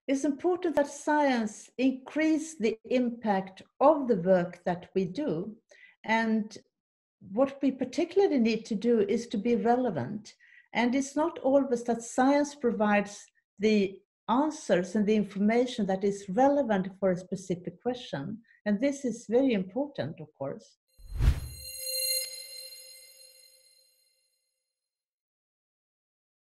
It's important that science increase the impact of the work that we do. And what we particularly need to do is to be relevant. And it's not always that science provides the answers and the information that is relevant for a specific question. And this is very important, of course.